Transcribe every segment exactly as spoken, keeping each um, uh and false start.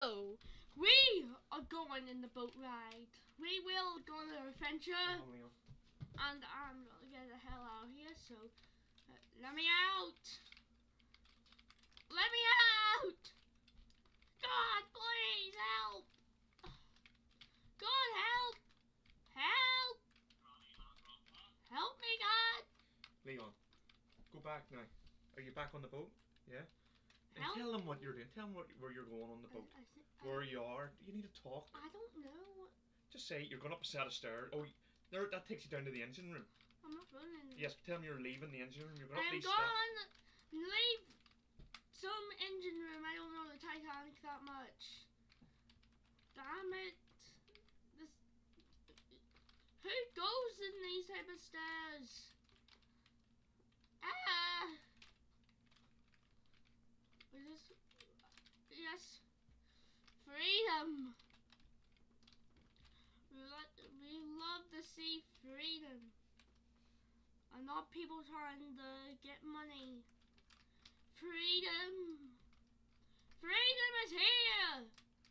So, we are going in the boat ride. We will go on an adventure. Oh, And I'm gonna get the hell out of here, so uh, let me out! Let me out! God, please help! God, help! Help! Help me, God! Leon, go back now. Are you back on the boat? Yeah? And Help? tell them what you're doing. Tell them what, where you're going on the boat. I, I think, where I, you are. You need to talk. I don't know. Just say you're going up a set of stairs. Oh, there, that takes you down to the engine room. I'm not running. Yes, but tell them you're leaving the engine room. You're going up I'm these steps. gone. Leave some engine room. I don't know the Titanic that much. Damn it. This. Who goes in these type of stairs? Ah. Is this? Yes. Freedom. We, lo- we love to see freedom. And not people trying to get money. Freedom. Freedom is here.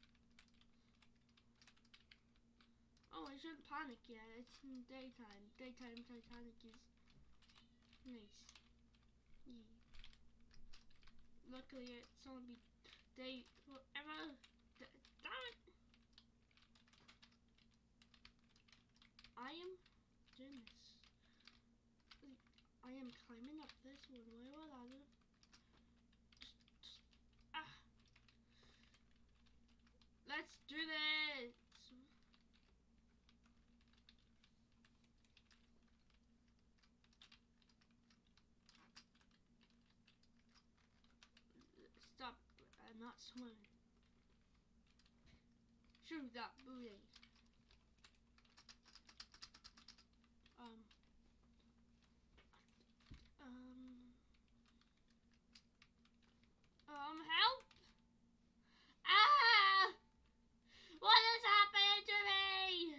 Oh, I shouldn't panic yet. It's in daytime. Daytime Titanic is nice. Yeah. Luckily, it's only day forever. D damn it! I am doing this. I am climbing up this one way or another. Just, just, ah. Let's do this. Stop! I'm not swimming. Shoot that booty. Um. Um. Um. Help! Ah! What is happening to me?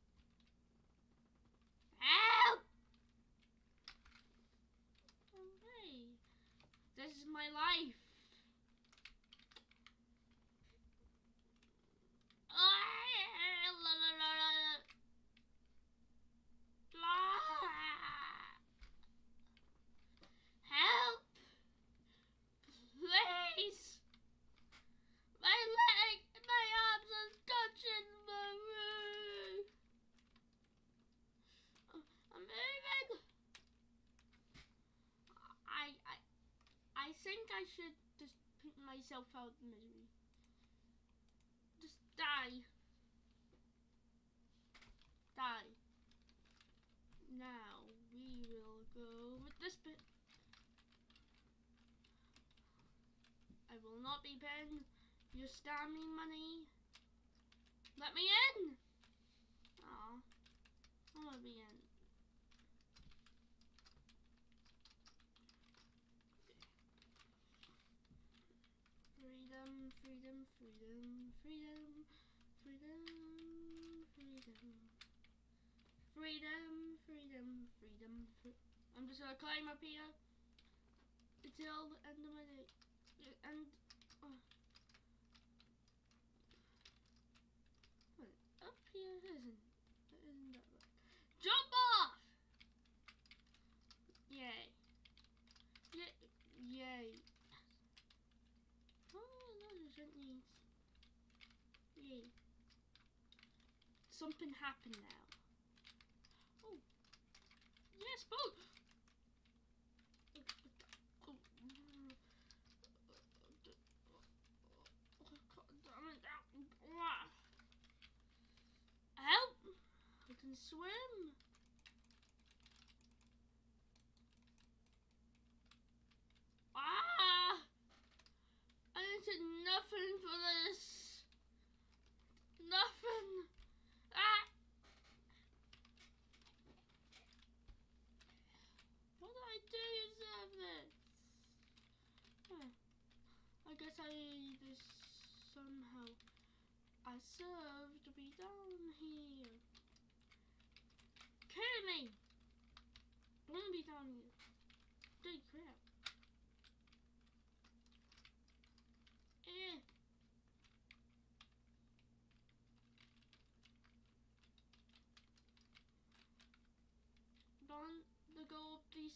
Help! Okay. This is my life. Help! Please! My leg, my arms are touching the roof. I'm moving. I, I, I think I should just put myself out of misery. Just die. Die. Now we will go with this bit. I will not be paying your stamina money. Let me in. Aw, I want to be in. Freedom, freedom, freedom, freedom, freedom, freedom. Freedom, freedom, freedom, freedom. I'm just gonna climb up here until the end of my day. And oh. Wait, up here isn't. Isn't that right? Jump off! Yay! Yay! Yay! Oh, no, there's needs. Yay! Something happened now. Oh, yes, boat. Help! I can swim. Ah! I did nothing for this. Nothing. Ah! What did I do to deserve this? Huh. I guess I this somehow. I serve to be down here. Kill me! Don't be down here. Holy crap. Eh.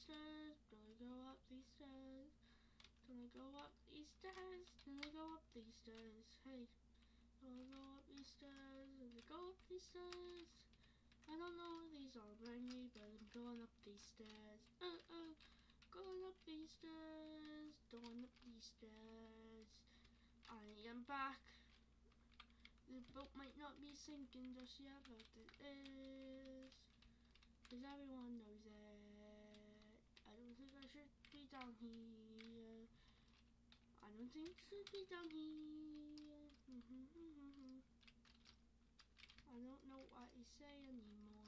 stairs, gonna go up these stairs, gonna go up these stairs, gonna go up these stairs. Hey, gonna go up these stairs, gonna go up these stairs. I don't know where these are bring me, but I'm going up these stairs. Uh uh, going up these stairs, going up these stairs. I am back. The boat might not be sinking just yet, but it is. Because everyone knows it. I don't think I should be down here. I don't think I should be down here. I don't know what to say anymore.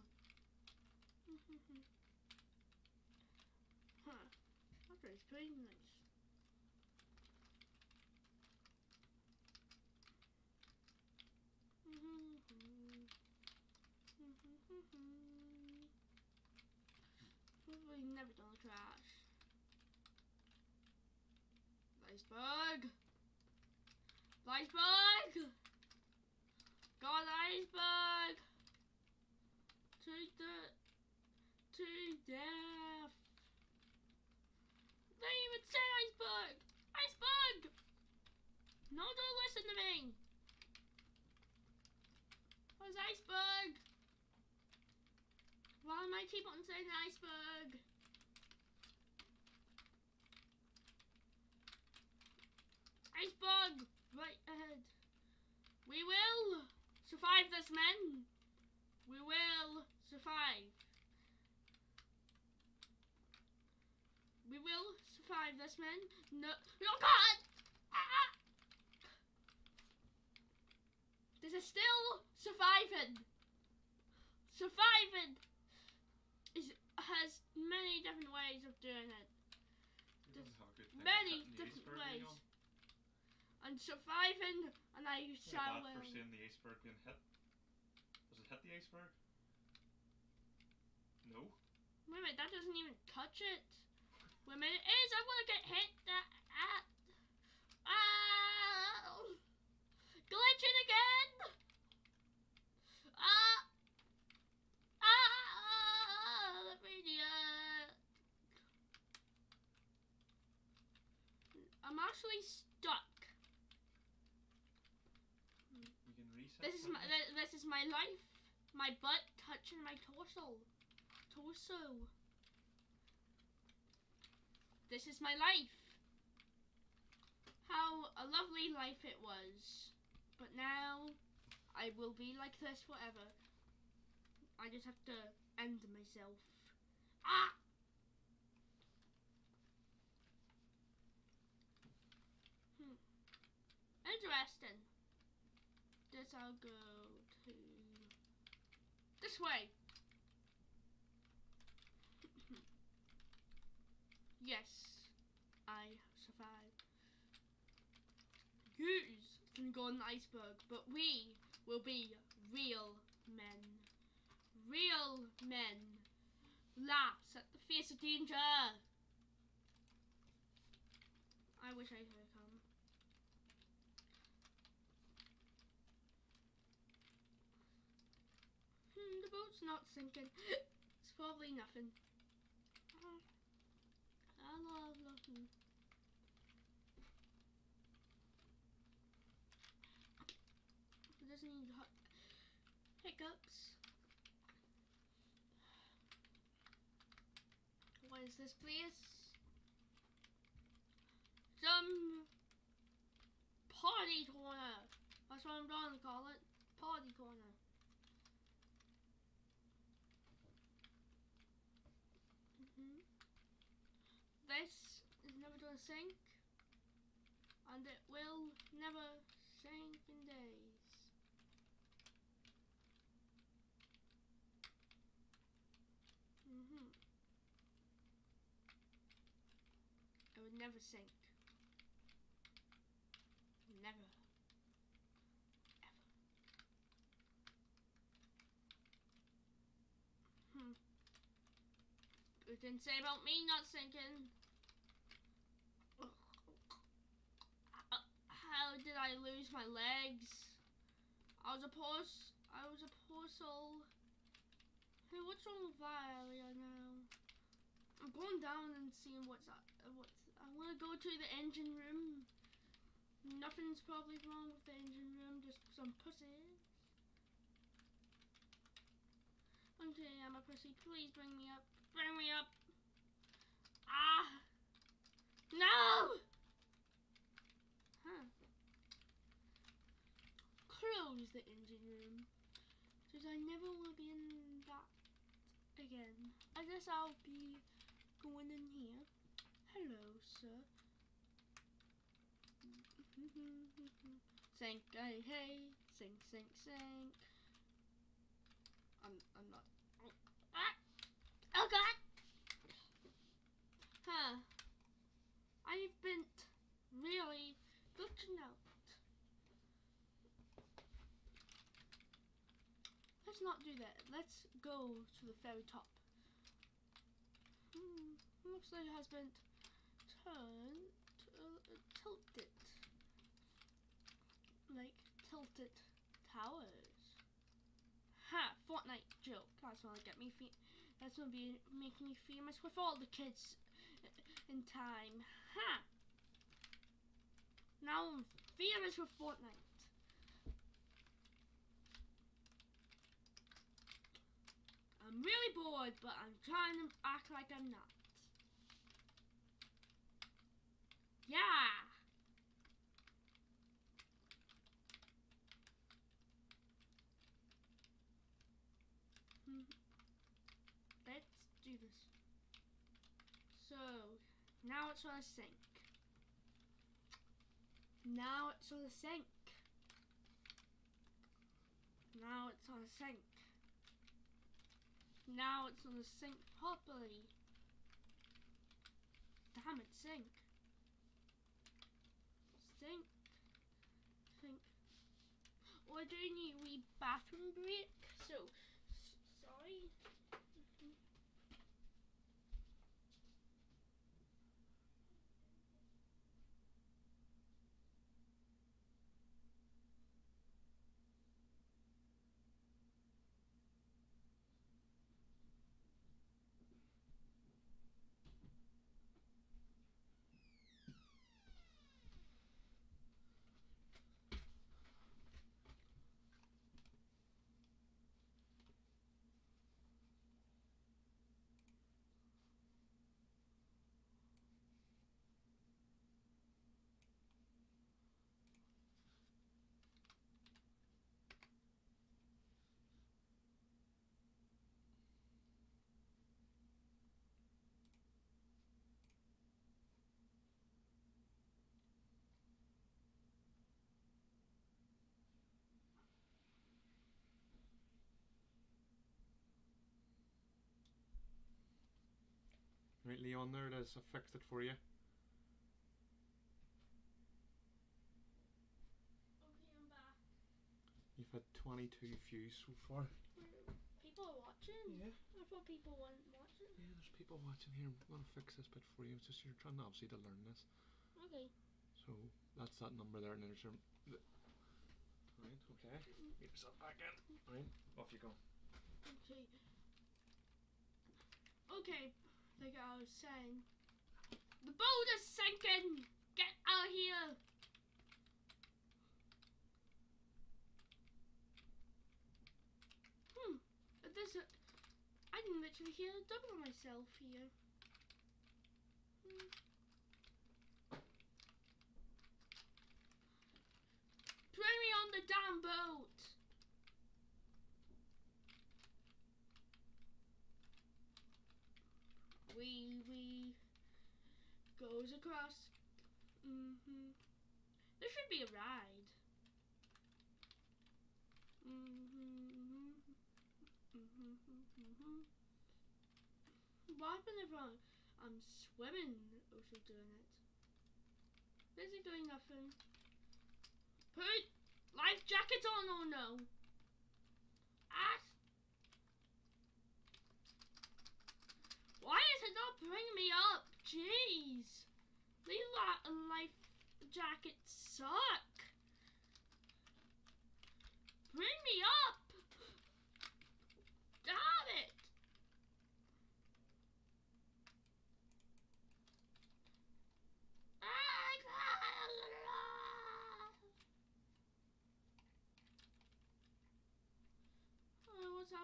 Huh. That was pretty nice. Probably never done a crash. Iceberg! Iceberg! God, iceberg! To the to death! They even said iceberg! Iceberg! No, don't listen to me! Where's iceberg? Why am I keep on saying iceberg? Iceberg! Right ahead. We will survive this, men. We will survive. We will survive this, men. No, no, God! Ah! This is still surviving. Surviving is has many different ways of doing it. There's many different ways. And surviving, and I shall. Bad for seeing the iceberg being hit. Does it hit the iceberg? No. Wait a minute, that doesn't even touch it. Wait a minute, it is. I want to get hit. That ah, ah, glitching again. Ah, ah, the video. I'm actually stuck. This is my this is my life. My butt touching my torso. Torso. This is my life. How a lovely life it was. But now I will be like this forever. I just have to end myself. Ah! Hmm. Interesting. This I'll go to this way. Yes, I survived. Yous can go on the iceberg, but we will be real men. Real men. Laughs at the face of danger. I wish I could come. Hmm, the boat's not sinking. It's probably nothing. Uh, I love nothing. It doesn't need hot hiccups. What is this place? Some party corner. That's what I'm going to call it. Party corner. Mm-hmm. This is never going to sink. And it will never sink in days. Mm-hmm. It would never sink. Never. Ever. Hmm. It didn't say about me not sinking. Uh, how did I lose my legs? I was a poor, I was a poor soul. Hey, what's wrong with Valeria now? I'm going down and seeing what's up. What's I want to go to the engine room. Nothing's probably wrong with the engine room. Just some pussies. Okay, I'm a pussy. Please bring me up. Bring me up. Ah! No! Huh. Close the engine room. Because I never want to be in that again. I guess I'll be going in here. Hello, sir. Sink, hey, hey. Sink, sink, sink. I'm, I'm not. Oh, ah! Oh God! Huh. I've been really looking out. Let's not do that. Let's go to the very top. Hmm. Looks like it has been turned, uh, tilted. Like tilted towers. Ha! Fortnite joke. That's gonna get me. Fe that's gonna be making me famous with all the kids in time. Ha! Now I'm famous with Fortnite. I'm really bored, but I'm trying to act like I'm not. Yeah! Let's do this. So, now it's on a sink. Now it's on a sink. Now it's on a sink. Now it's on the sink properly. Damn it, sink. Sink. Sink. Oh, I do need a wee bathroom break, so sorry. Right, Leon, there it is. I fixed it for you. Okay, I'm back. You've had twenty-two views so far. People are watching? Yeah. I thought people weren't watching. Yeah, there's people watching here. I'm gonna fix this bit for you. It's just you're trying obviously to learn this. Okay. So that's that number there, and then there's your. Right. Okay. Get yourself back in. Right. Off you go. Okay. Okay. Like I was saying, the boat is sinking. Get out of here. Hmm. There's a. I can literally hear a double myself here. Hmm. Put me on the damn boat. Wee wee goes across. Mm-hmm. There should be a ride. Mm-hmm. Mm-hmm. Mm-hmm. What happened if I'm, I'm swimming also doing it? Basically nothing. Put life jacket on or no? Ah! Why is it not bringing me up? Jeez. These life jackets suck. Bring me up. Damn it.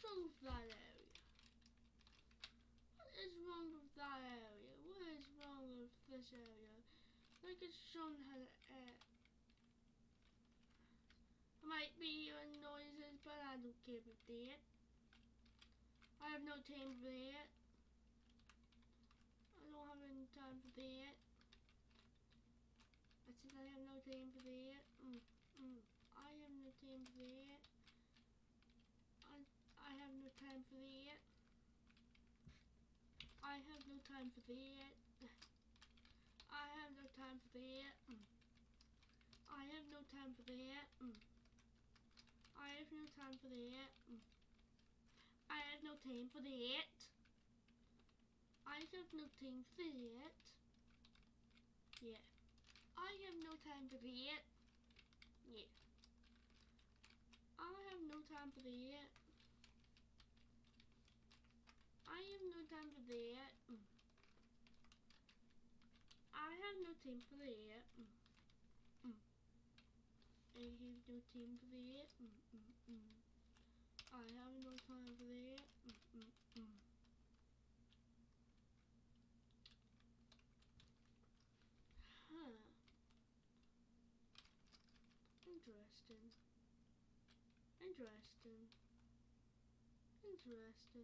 What's wrong with that area? What is wrong with that area? What is wrong with this area? Like it's shown how to uh, I might be hearing noises, but I don't care about that. I have no time for that. I don't have any time for that. I said I have no time for that. Mm, mm. I have no time for that. I, I have no time for that. I have no time for that. I have no time for that. Mm. I have no time for that. Mm. I have no time for that. Mm. I have no time for that. I have no time for that. Yeah. I have no time for that. Yeah. I have no time for that. I have no time for that. Mm. I have no time for that. Mm. Mm. I have no time for that. Mm, mm, mm. I have no time for that. Mm, mm, mm. Huh. Interesting. Interesting. Interesting.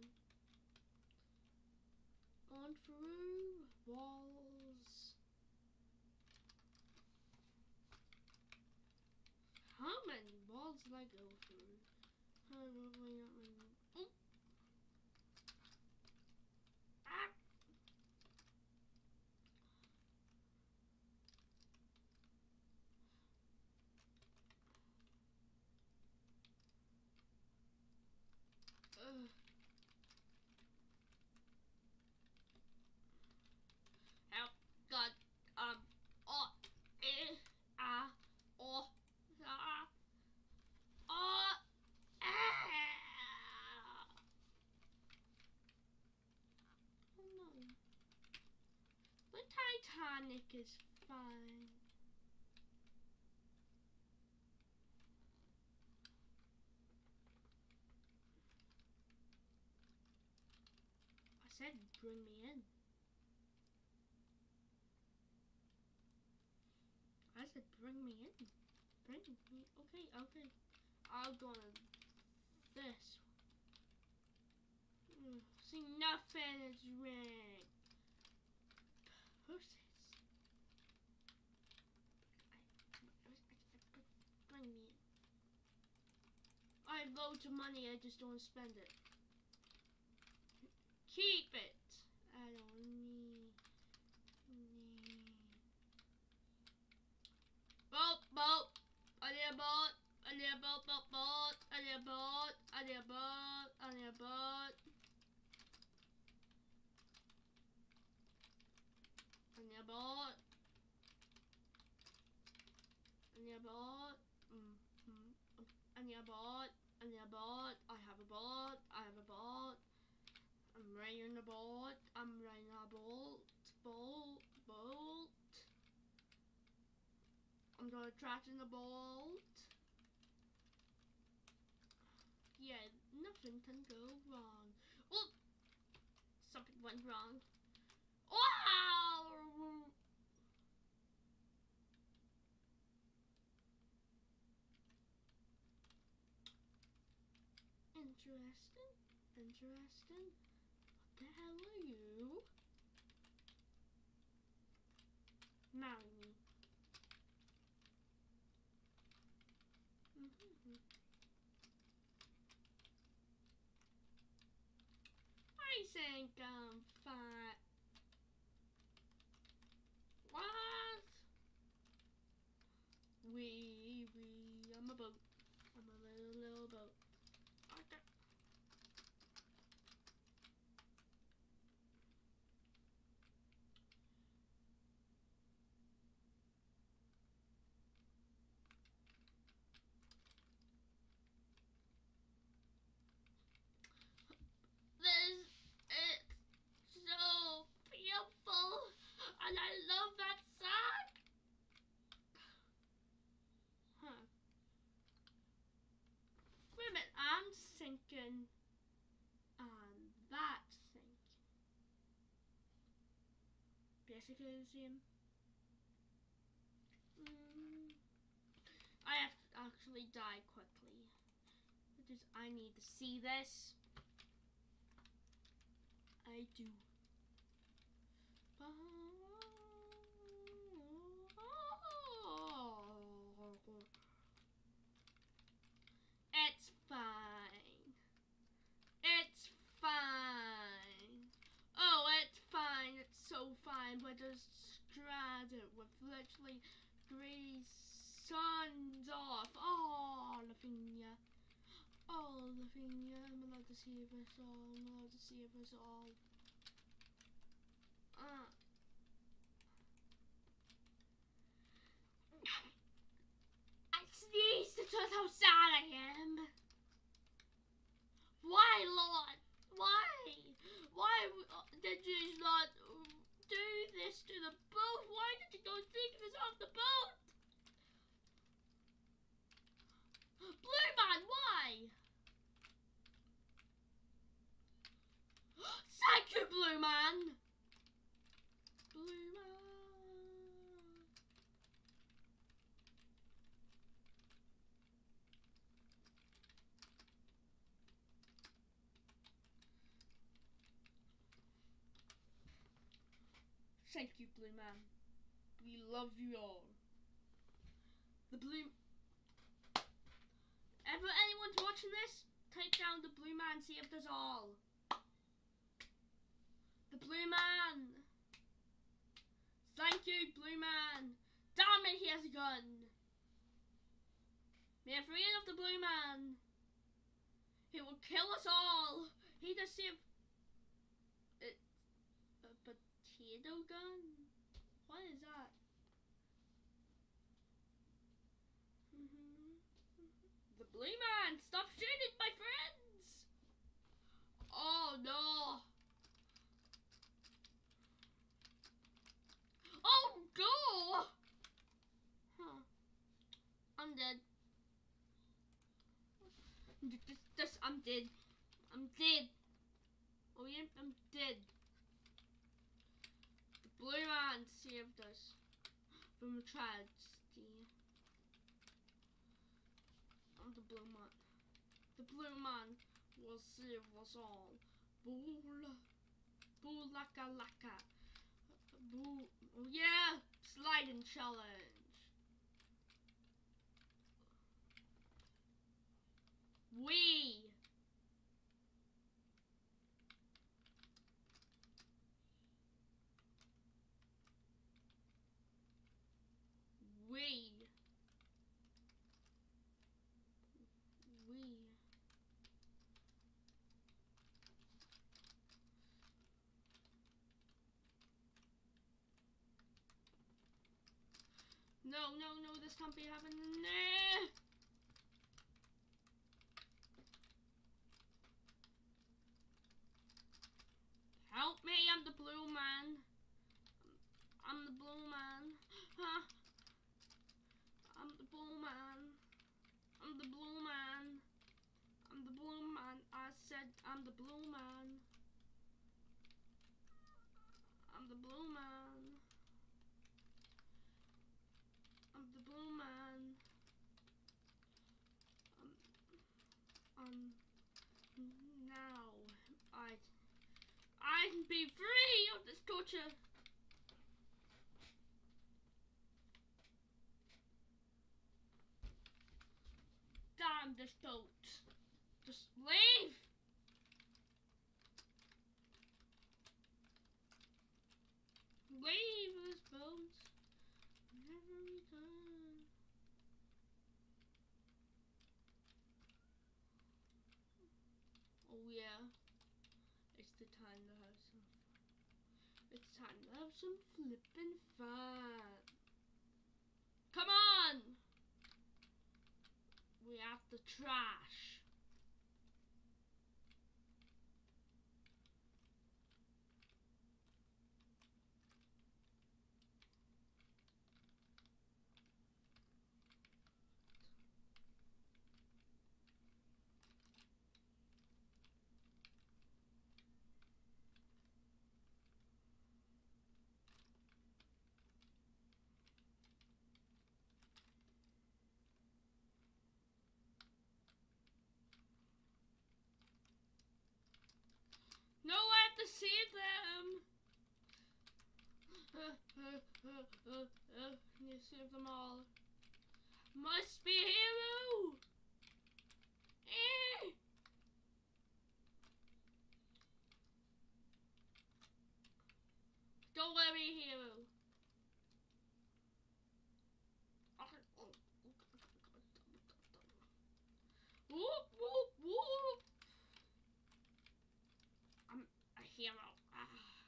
On through walls. How many walls did I go through? How many? Oh. Ah. Ugh. Help. God. Um. Oh. Eh. Ah. Oh. Ah. Oh. Ah. Oh no. The Titanic is fine. I said bring me in. I said bring me in. Bring me. Okay, okay. I'll go on this. Mm, see, nothing is wrong. Pussies. Bring me in. I have loads of money, I just don't spend it. Keep it. I don't need. need. Boat, boat. I need a boat. I need a boat, boat, boat. I need a boat. I need a boat. I need a boat. I need a boat. I need a boat. Mm, mm. I need a boat. I need a boat. I have a boat. I have a boat. I'm riding a boat. I'm riding a boat. Boat. Boat. I'm gonna track in the boat. Yeah, nothing can go wrong. Oh! Something went wrong. Wow! Interesting. Interesting. What the hell are you? Marry me. Mm-hmm. I think I'm fine. What? Wee wee. I'm a boat. I'm a little little boat. Okay. This is so beautiful, and I love that song. Huh. Wait a minute, I'm sinking. basically the same. Mm. I have to actually die quickly because I need to see this. I do. It's fine. It's fine. Oh, it's fine. It's so fine. But there's Strata with literally three suns off. Oh, Lavinia. Oh, Lavinia. I'm allowed to save us all. I'm allowed to save us all. Uh. I sneezed. That's how sad I am. Why, Lord? Why? Why did you not do this to the boat? Why did you go take this off the boat? Blue Man, why? Thank you, Blue Man. Blue Man. Thank you, Blue Man. We love you all. The Blue... Ever anyone's watching this, type down the Blue Man saved us all. The Blue Man. Thank you, Blue Man. Damn it, he has a gun. We are afraid of the Blue Man. He will kill us all. He just saved... It, a potato gun? What is that? Mm-hmm. The Blue Man! Stop shooting my friends! Oh no! Oh no! Huh. I'm dead. This, this, I'm dead. I'm dead. Oh yeah, I'm dead. The Blue Man saved us from a tragedy. I'm the Blue Man. The Blue Man will save us all. Boo, boo, laka, laka. Boo, oh yeah, sliding challenge. We. We. We. No, no, no, this can't be happening. Nah. Help me, I'm the Blue Man. I'm the Blue Man. Huh? I'm the Blue Man. I'm the Blue Man. I'm the Blue Man. I said I'm the Blue Man. I'm the Blue Man. I'm the Blue Man. Um, um now I I can be free of this torture. Damn this boat. Just leave. Leave this boat. Never return. Oh yeah. It's the time to have some fun. It's time to have some flippin' fun. Come on! We have the trash. Uh, uh, uh, uh, you save them all. Must be a hero! Eh. Don't let me hero. Whoop, whoop, whoop. I'm a hero. Ah.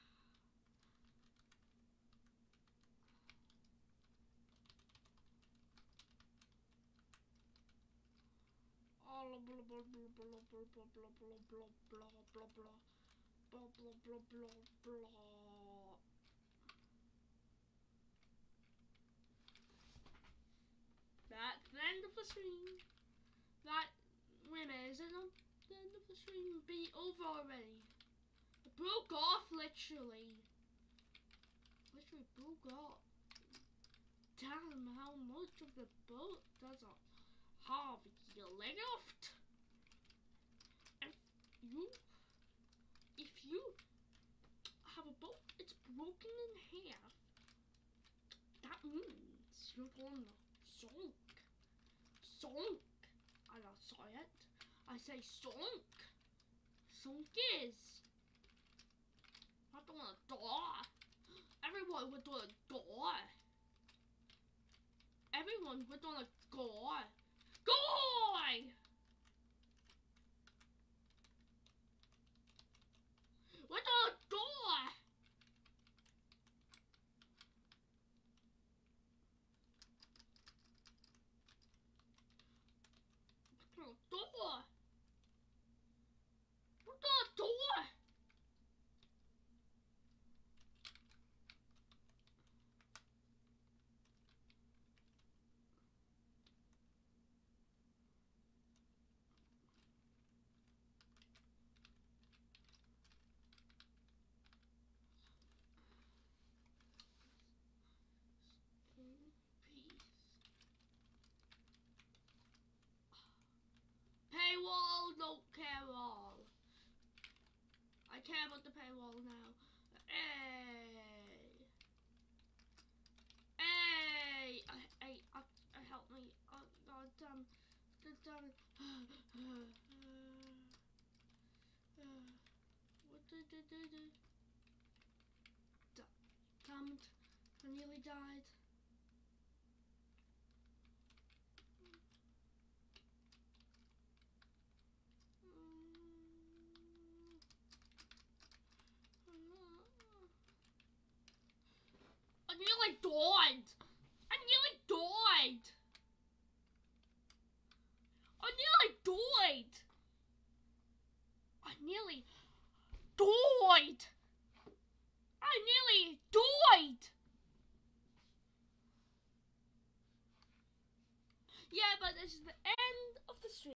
All blah blah blah blah blah blah blah blah blah blah blah blah blah blah blah blah blah. That's the end of the stream. That wait a minute, is it not the end of the stream? Be over already. It broke off literally. Literally broke off. Damn, how much of the boat does it have left? If you if you have a boat, it's broken in half. That means you're gonna sunk. Sunk. I don't say it. I say sunk. Sunk is. Not gonna die. Everyone would gonna die. Everyone would gonna die. Die! We're gonna die! We're gonna die! We're gonna die! Paywall, don't care all. I care about the paywall now. Hey, hey, I, I, I, I help me. Oh, God damn, God damn it. What did I do? Damn it, I nearly died. I nearly died! I nearly died! I nearly died! I nearly died! I nearly died! Yeah, but this is the end of the stream.